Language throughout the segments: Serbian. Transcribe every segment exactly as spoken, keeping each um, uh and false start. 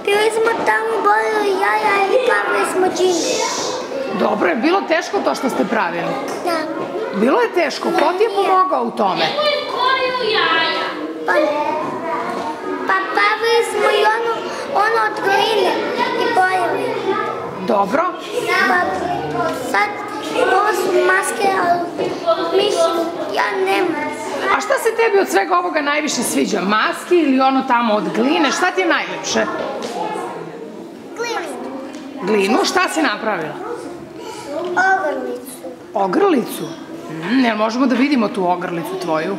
Bili smo tamo, bolili jaja i pravili smo džine. Dobro, je bilo teško to što ste pravili? Da. Bilo je teško, ko ti je pomogao u tome? Pa, pa pravili smo i ono, ono od gline i bojili. Dobro. Pa sad ovo su maske, ali mislim, ja nemam. A šta se tebi od svega ovoga najviše sviđa? Maske ili ono tamo od gline? Šta ti je najlepše? Glinu. Glinu? Šta si napravila? Ogrlicu. Ogrlicu? Mm, jel možemo da vidimo tu ogrlicu tvoju?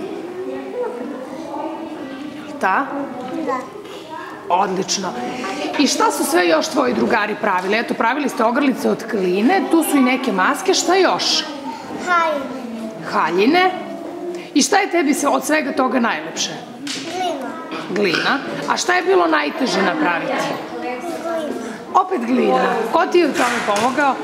Ta? Da. Odlično. I šta su sve još tvoji drugari pravili? Eto, pravili ste ogrlice od gline, tu su i neke maske, šta još? Haljine. Haljine. I šta je tebi od svega toga najlepše? Glina. Glina. A šta je bilo najteže napraviti? Glina. Opet glina. Ko ti je u tome pomogao?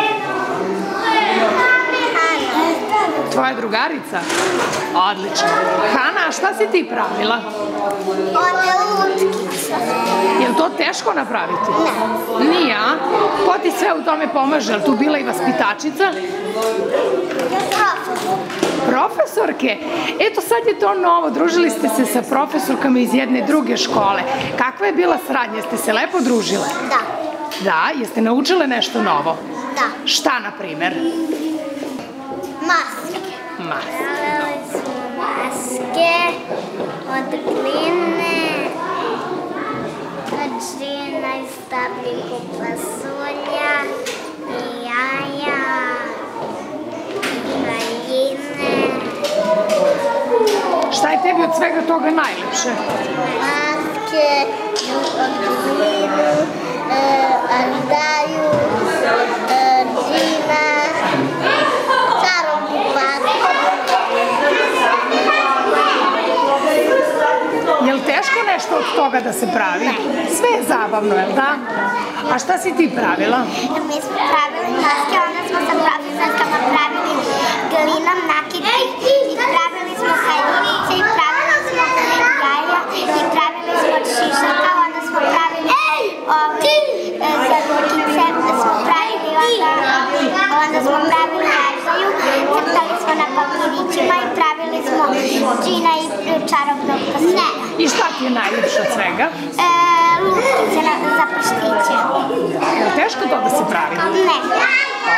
Tvoja drugarica? Odlično. Hana, a šta si ti pravila? One lutkice. Je li to teško napraviti? Ne. Nije, a? Ko ti sve u tome pomaže? Je li tu bila i vaspitačica? Profesor. Profesorke? Eto, sad je to novo. Družili ste se sa profesorkama iz jedne druge škole. Kakva je bila saradnja? Jeste se lepo družile? Da. Da? Jeste naučile nešto novo? Da. Šta, na primer? Maske. Maske. Pravili smo maske od gline, od žina iz stabljika pasulja i jaja i haljine. Šta je tebi od svega toga najlepše? Maske od glinu, andaju, džina, čarobnu pasku. Je li teško nešto od toga da se pravi? Sve je zabavno, je li da? A šta si ti pravila? Mi smo pravili maske, onda smo sa profesorkama pravili glinom nakitke i pravili smo haljinice i pravili smo jaja i pravili smo od šišaka, onda smo pravili ove zalukice, smo pravili onda, onda smo pravili jažaju, crtali smo na papirićima i pravili smo džina i čarobnog pasulja. I šta ti je najljepše od svega? E, lutkice za prštiće. Je li teško to da se pravi? Ne.